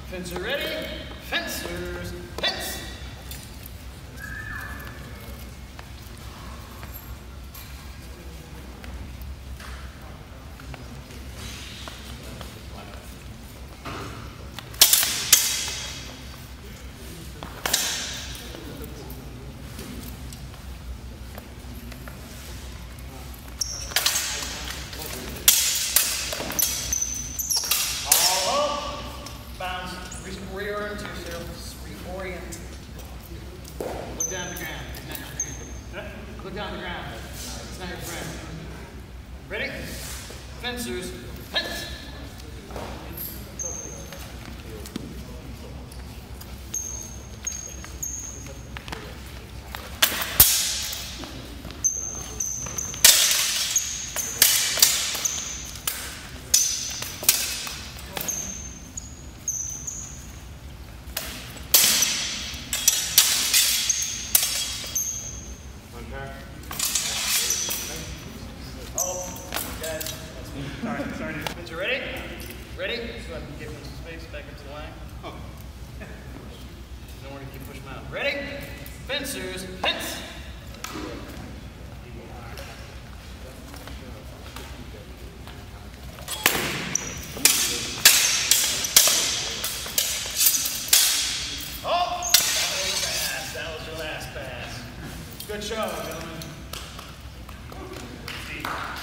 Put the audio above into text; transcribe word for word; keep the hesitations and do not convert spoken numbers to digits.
Fencer ready? Fencers, fence! Reorient yourself. Reorient. Look down the ground. It's not your friend. Look down the ground. It's not your friend. Ready? Fencers. Fence. Sorry, sorry. But you ready? Ready? So I can give them some space back into the line. Oh. Don't want to keep pushing them out. Ready? Fencers, fence! Oh! That was fast. That was your last pass. Good show, gentlemen. Steve.